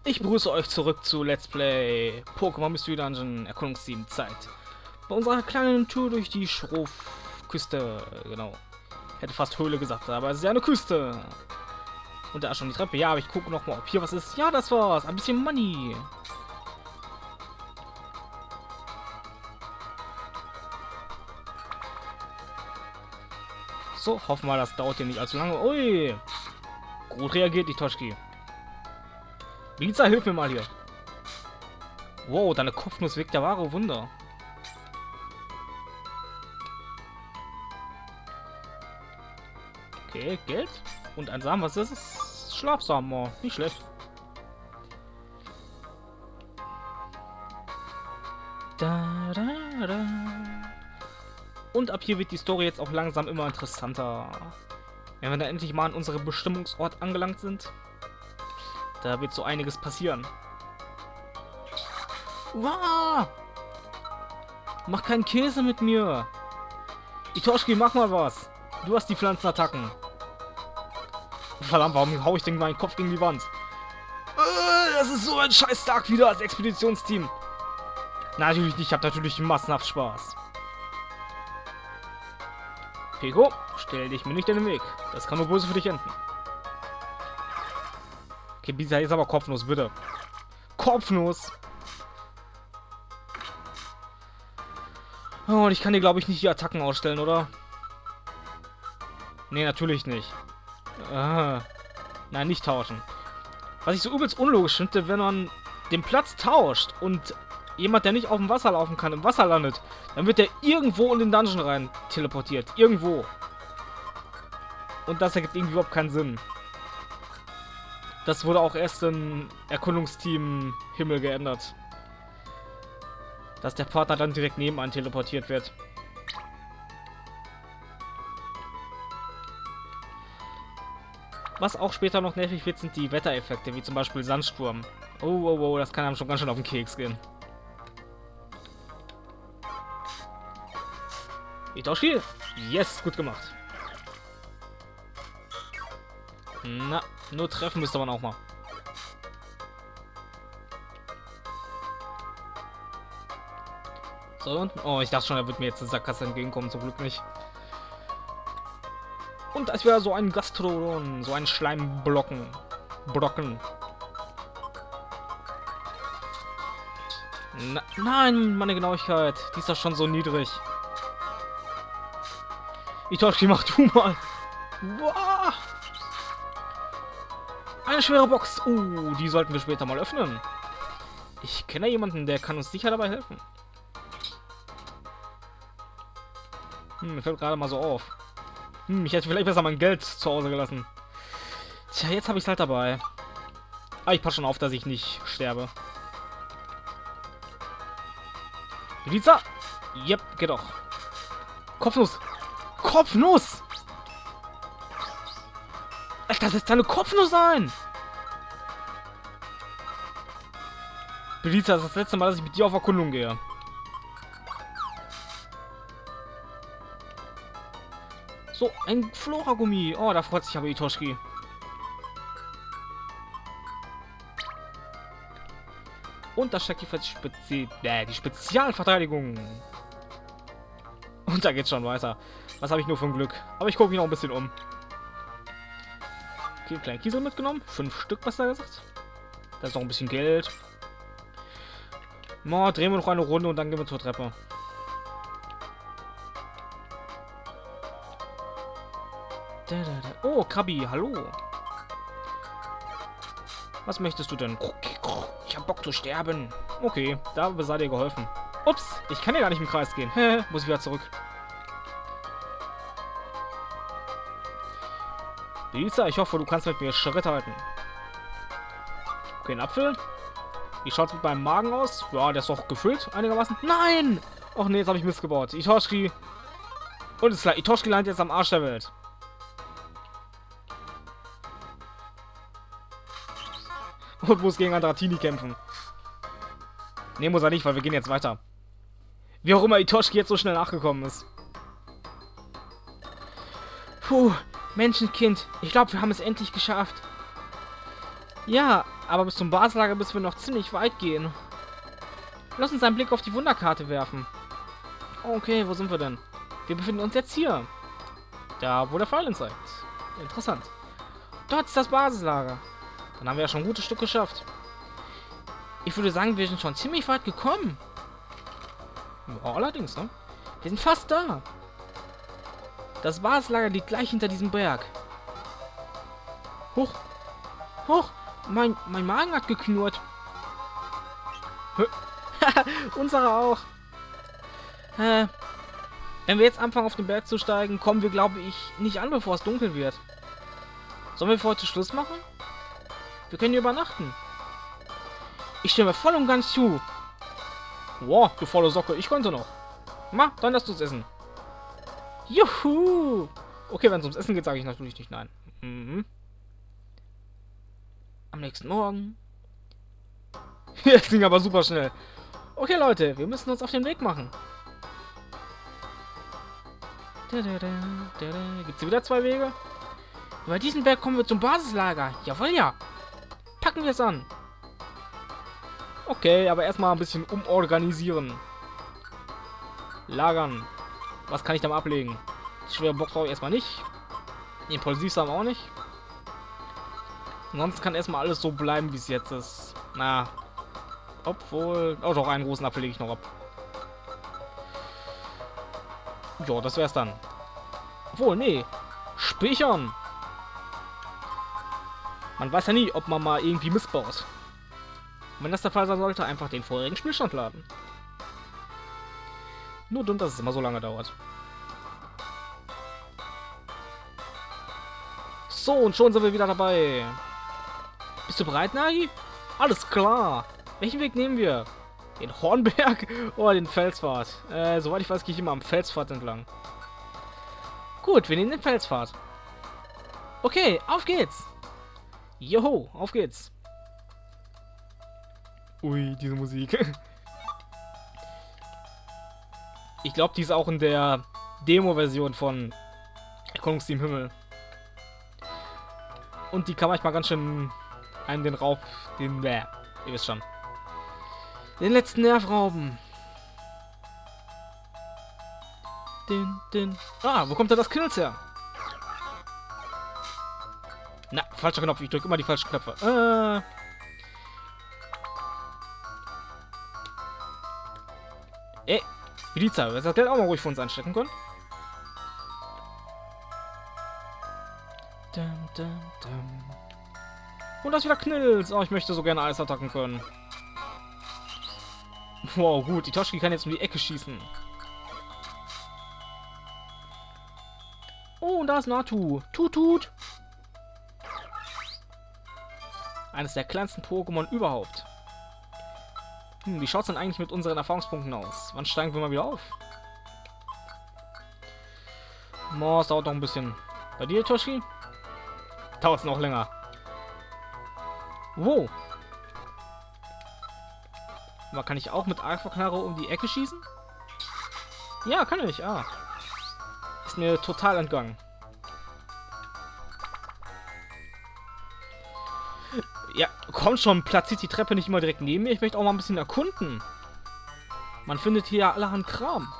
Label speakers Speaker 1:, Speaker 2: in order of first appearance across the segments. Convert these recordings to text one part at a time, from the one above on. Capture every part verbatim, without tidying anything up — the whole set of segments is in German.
Speaker 1: Ich begrüße euch zurück zu Let's Play Pokémon Mystery Dungeon Erkundungsteam Zeit. Bei unserer kleinen Tour durch die Schroff-Küste, genau. Ich hätte fast Höhle gesagt, aber es ist ja eine Küste. Und da ist schon die Treppe. Ja, aber ich gucke noch mal, ob hier was ist. Ja, das war's. Ein bisschen Money. So, hoffen wir, das dauert hier nicht allzu lange. Ui. Gut reagiert die Toschki. Lisa, hilf mir mal hier. Wow, deine Kopfnuss wirkt der wahre Wunder. Okay, Geld. Und ein Samen, was ist es? Schlafsamen, oh, nicht schlecht. Da, da, da. Und ab hier wird die Story jetzt auch langsam immer interessanter. Wenn wir dann endlich mal an unserem Bestimmungsort angelangt sind, da wird so einiges passieren. Wow! Mach keinen Käse mit mir! Itoshki, mach mal was! Du hast die Pflanzenattacken. Verdammt, warum hau ich denn meinen Kopf gegen die Wand? Äh, das ist so ein scheiß Tag wieder als Expeditionsteam. Na, natürlich nicht, ich hab natürlich massenhaft Spaß. Peko, stell dich mir nicht in den Weg. Das kann nur böse für dich enden. Okay, Bisa ist aber Kopfnuss, bitte. Kopfnuss! Oh, und ich kann dir, glaube ich, nicht die Attacken ausstellen, oder? Nee, natürlich nicht. Ah. Nein, nicht tauschen. Was ich so übelst unlogisch finde, wenn man den Platz tauscht und jemand, der nicht auf dem Wasser laufen kann, im Wasser landet, dann wird der irgendwo in den Dungeon rein teleportiert. Irgendwo. Und das ergibt irgendwie überhaupt keinen Sinn. Das wurde auch erst im Erkundungsteam Himmel geändert. Dass der Partner dann direkt nebenan teleportiert wird. Was auch später noch nervig wird, sind die Wettereffekte, wie zum Beispiel Sandsturm. Oh, oh, oh, das kann einem schon ganz schön auf den Keks gehen. Itoshi? Yes, gut gemacht. Na, nur treffen müsste man auch mal. So, und? Oh, ich dachte schon, er wird mir jetzt eine Sackgasse entgegenkommen, zum Glück nicht. Und als wäre so ein Gastrodon, so ein Schleimblocken. Brocken. Na, nein, meine Genauigkeit. Die ist doch schon so niedrig. Itoshi, mach du mal. Boah. Eine schwere Box. Uh, die sollten wir später mal öffnen. Ich kenne jemanden, der kann uns sicher dabei helfen. Hm, mir fällt gerade mal so auf. Hm, ich hätte vielleicht besser mein Geld zu Hause gelassen. Tja, jetzt habe ich es halt dabei. Aber ich passe schon auf, dass ich nicht sterbe. Lisa? Yep, geht doch. Kopfnuss. Kopfnuss! Alter, das ist deine Kopfnuss ein! Belisa, das ist das letzte Mal, dass ich mit dir auf Erkundung gehe. So, ein Flora-Gummi. Oh, da freut sich aber Itoshki. Und das steckt die, Spezi äh, die Spezialverteidigung. Und da geht's schon weiter. Was habe ich nur von Glück? Aber ich gucke mich noch ein bisschen um. Okay, kleinen Kiesel mitgenommen. Fünf Stück, was da gesagt. Da ist noch ein bisschen Geld. Mo, drehen wir noch eine Runde und dann gehen wir zur Treppe. Oh, Krabi, hallo. Was möchtest du denn? Ich hab Bock zu sterben. Okay, da sei dir geholfen. Ups, ich kann ja gar nicht im Kreis gehen. Hä, muss ich wieder zurück. Lisa, ich hoffe, du kannst mit mir Schritt halten. Okay, ein Apfel. Wie schaut's mit meinem Magen aus? Ja, der ist doch gefüllt einigermaßen. Nein! Och nee, jetzt habe ich Mist gebaut. Itoshki. Und ist klar, Itoshki landet jetzt am Arsch der Welt. Und muss gegen Andratini kämpfen. Ne, muss er nicht, weil wir gehen jetzt weiter. Wie auch immer Itoshki jetzt so schnell nachgekommen ist. Puh, Menschenkind. Ich glaube, wir haben es endlich geschafft. Ja, Aber bis zum Basislager müssen wir noch ziemlich weit gehen. Lass uns einen Blick auf die Wunderkarte werfen. Okay, wo sind wir denn? Wir befinden uns jetzt hier. Da, wo der Pfeil zeigt. Interessant. Dort ist das Basislager. Dann haben wir ja schon ein gutes Stück geschafft. Ich würde sagen, wir sind schon ziemlich weit gekommen. Ja, allerdings, ne? Wir sind fast da. Das Basislager liegt gleich hinter diesem Berg. Hoch. Hoch. Mein, mein Magen hat geknurrt. Unserer auch. Äh, wenn wir jetzt anfangen, auf den Berg zu steigen, kommen wir, glaube ich, nicht an, bevor es dunkel wird. Sollen wir für heute Schluss machen? Wir können hier übernachten. Ich stimme voll und ganz zu. Wow, du faule Socke, ich konnte noch. Ma, dann lass uns essen. Juhu! Okay, wenn es ums Essen geht, sage ich natürlich nicht nein. Mhm. Am nächsten Morgen. Das ging aber super schnell. Okay, Leute, wir müssen uns auf den Weg machen. Gibt es hier wieder zwei Wege? Über diesen Berg kommen wir zum Basislager. Jawohl, ja. Packen wir es an. Okay, aber erstmal ein bisschen umorganisieren. Lagern. Was kann ich damit ablegen? Schwere Box brauche ich erstmal nicht. Impulsivsamen auch nicht. Ansonsten kann erstmal alles so bleiben, wie es jetzt ist. Na. Obwohl. Oh, doch, einen großen Apfel lege ich noch ab. Jo, das wär's dann. Obwohl, nee. Speichern. Man weiß ja nie, ob man mal irgendwie missbaut. Und wenn das der Fall sein sollte, einfach den vorherigen Spielstand laden. Nur dumm, dass es immer so lange dauert. So, und schon sind wir wieder dabei. Bist du bereit, Nagi? Alles klar. Welchen Weg nehmen wir? Den Hornberg oder den Felspfad? Äh, soweit ich weiß, gehe ich immer am Felspfad entlang. Gut, wir nehmen den Felspfad. Okay, auf geht's. Joho, auf geht's. Ui, diese Musik. Ich glaube, die ist auch in der Demo-Version von Erkundungsteam Himmel. Und die kann manchmal ganz schön einen den Raub, den, äh, ihr wisst schon. Den letzten Nerv rauben. Din, din. Ah, wo kommt da das Kills her? Na, falscher Knopf. Ich drücke immer die falschen Knöpfe. Äh. Ey, Miliza, wir das Geld auch mal ruhig für uns einstecken können. Dum, dum, dum. Und das wieder Knills. Oh, ich möchte so gerne Eis attacken können. Wow, gut. Die Toshki kann jetzt um die Ecke schießen. Oh, und da ist Natu. Tut, tut. Eines der kleinsten Pokémon überhaupt. Hm, wie schaut es denn eigentlich mit unseren Erfahrungspunkten aus? Wann steigen wir mal wieder auf? Oh, es dauert noch ein bisschen. Bei dir, Toshi? Dauert es noch länger. Wow. Aber kann ich auch mit Aquaknarre um die Ecke schießen? Ja, kann ich. Ah. Ist mir total entgangen. Ja, komm schon, platziert die Treppe nicht immer direkt neben mir. Ich möchte auch mal ein bisschen erkunden. Man findet hier allerhand Kram.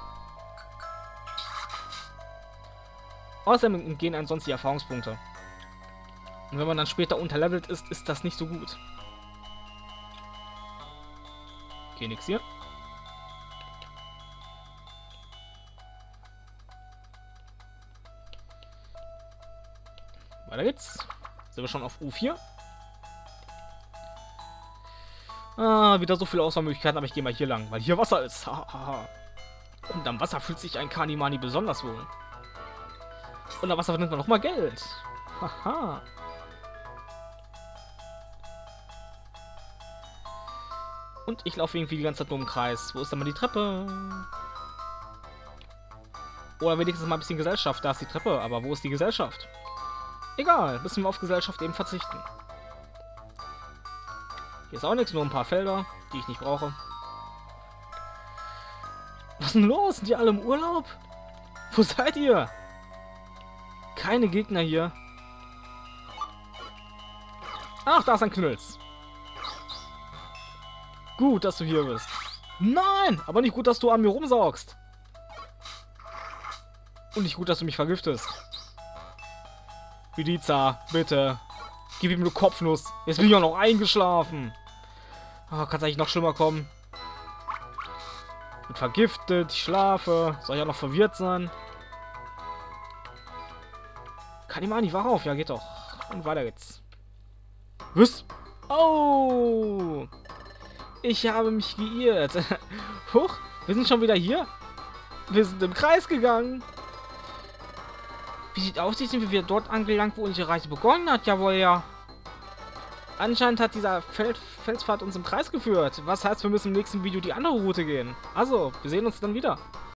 Speaker 1: Außerdem gehen einem sonst die Erfahrungspunkte. Und wenn man dann später unterlevelt ist, ist das nicht so gut. Okay, nix hier. Weiter geht's. Sind wir schon auf U vier? Ah, wieder so viele Auswahlmöglichkeiten, aber ich gehe mal hier lang, weil hier Wasser ist. Und am Wasser fühlt sich ein Kanimani besonders wohl. Und am Wasser findet man noch mal Geld. Haha. Und ich laufe irgendwie die ganze Zeit nur im Kreis. Wo ist denn mal die Treppe? Oder wenigstens mal ein bisschen Gesellschaft. Da ist die Treppe, aber wo ist die Gesellschaft? Egal, müssen wir auf Gesellschaft eben verzichten. Hier ist auch nichts, nur ein paar Felder, die ich nicht brauche. Was ist denn los? Sind die alle im Urlaub? Wo seid ihr? Keine Gegner hier. Ach, da ist ein Knülls. Gut, dass du hier bist. Nein, aber nicht gut, dass du an mir rumsaugst. Und nicht gut, dass du mich vergiftest. Vidiza, bitte. Gib ihm eine Kopfnuss. Jetzt bin ich auch noch eingeschlafen. Oh, kann es eigentlich noch schlimmer kommen? Bin vergiftet, ich schlafe. Soll ich auch noch verwirrt sein? Kanimani, wach auf. Ja, geht doch. Und weiter geht's. Was? Oh! Ich habe mich geirrt. Huch, wir sind schon wieder hier. Wir sind im Kreis gegangen. Wie sieht aus, sind wir wieder dort angelangt, wo unsere Reise begonnen hat? Jawohl, ja. Anscheinend hat dieser Feld Felspfad uns im Kreis geführt. Was heißt, wir müssen im nächsten Video die andere Route gehen. Also, wir sehen uns dann wieder.